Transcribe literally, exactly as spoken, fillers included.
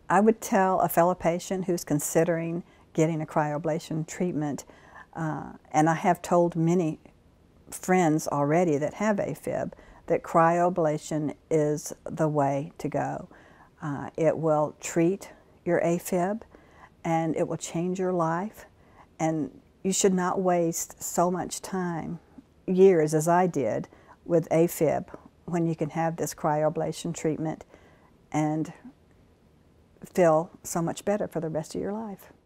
I would tell a fellow patient who's considering getting a cryoablation treatment, uh, and I have told many friends already that have AFib, that cryoablation is the way to go. Uh, it will treat your AFib, and it will change your life, and you should not waste so much time, years as I did, with AFib when you can have this cryoablation treatment and feel so much better for the rest of your life.